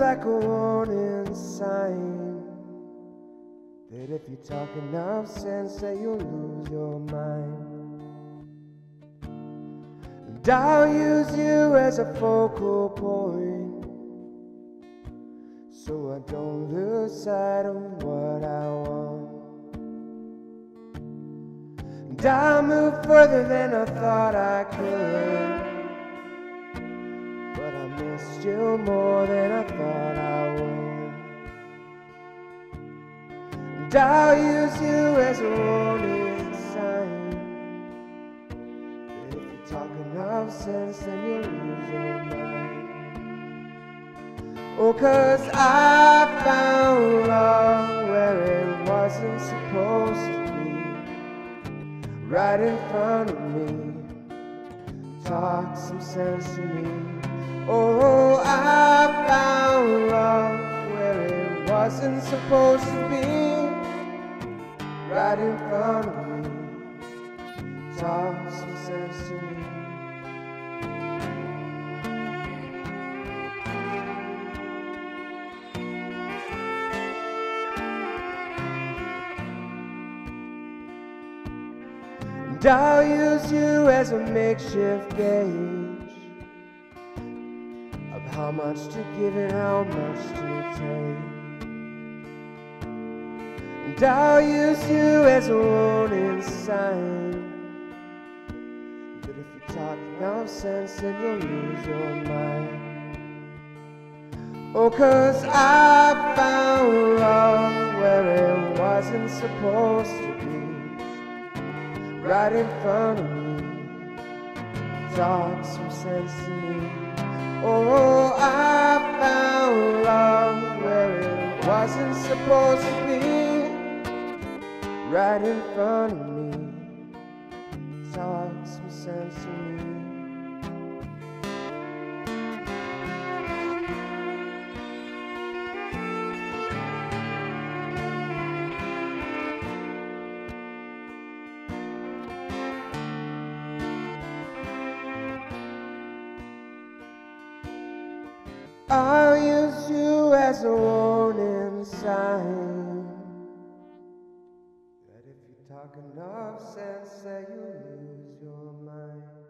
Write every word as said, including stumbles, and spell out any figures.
like a warning sign that if you talk enough sense that you'll lose your mind. And I'll use you as a focal point, so I don't lose sight of what I want. And I'll move further than I thought I could, but I missed you more than I thought I would. And I'll use you as a warning sign that if you talk enough sense then you'll lose your mind. Oh, 'cause I found love where it wasn't supposed to be, right in front of me. Talk some sense to me. Oh, I found love where it wasn't supposed to be, right in front of me. Talk some sense to me. And I'll use you as a makeshift gauge of how much to give and how much to take. And I'll use you as a warning sign that if you talk enough sense then you'll lose your mind. Oh, 'cause I found love where it wasn't supposed to be, right in front of me. Talk some sense to me. Oh, I found love where it wasn't supposed to be, right in front of me. Talk some sense to me. I'll use you as a warning sign that if you talk enough sense that you'll lose your mind.